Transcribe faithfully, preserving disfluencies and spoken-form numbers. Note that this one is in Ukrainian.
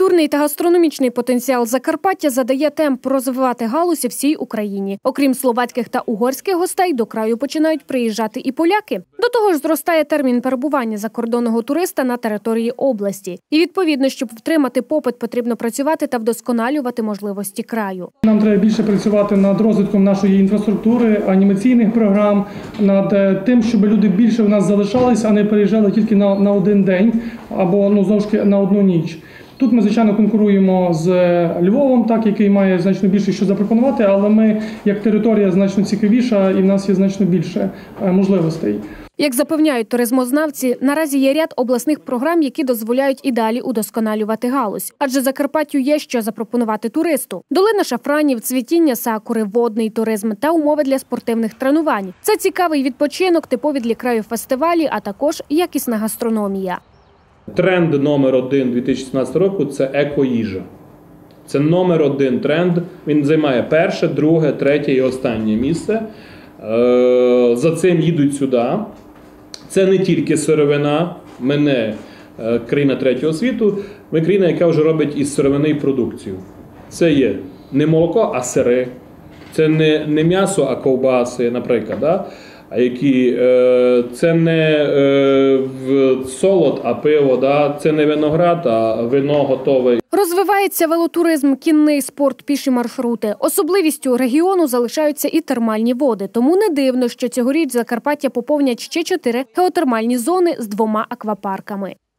Культурний та гастрономічний потенціал Закарпаття задає темп розвивати галузь всій Україні. Окрім словацьких та угорських гостей, до краю починають приїжджати і поляки. До того ж, зростає термін перебування закордонного туриста на території області. І відповідно, щоб втримати попит, потрібно працювати та вдосконалювати можливості краю. Нам треба більше працювати над розвитком нашої інфраструктури, анімаційних програм, над тим, щоб люди більше в нас залишались, а не переїжджали тільки на, на один день або ну, знову ж таки на одну ніч. Тут ми, звичайно, конкуруємо з Львовом, так, який має значно більше що запропонувати, але ми, як територія, значно цікавіша і в нас є значно більше можливостей. Як запевняють туризмознавці, наразі є ряд обласних програм, які дозволяють і далі удосконалювати галузь. Адже Закарпаттю є що запропонувати туристу. Долина шафранів, цвітіння сакури, водний туризм та умови для спортивних тренувань. Це цікавий відпочинок, типові для краю фестивалі, а також якісна гастрономія. Тренд номер один дві тисячі сімнадцятого року – це екоїжа. Це номер один тренд. Він займає перше, друге, третє і останнє місце. За цим їдуть сюди. Це не тільки сировина. Ми не країна третього світу. Ми країна, яка вже робить із сировини продукцію. Це є не молоко, а сири. Це не, не м'ясо, а ковбаси, наприклад. Да? А які, це не солод, а пиво, да? Це не виноград, а вино готове. Розвивається велотуризм, кінний спорт, піші маршрути. Особливістю регіону залишаються і термальні води. Тому не дивно, що цьогоріч Закарпаття поповнять ще чотири геотермальні зони з двома аквапарками.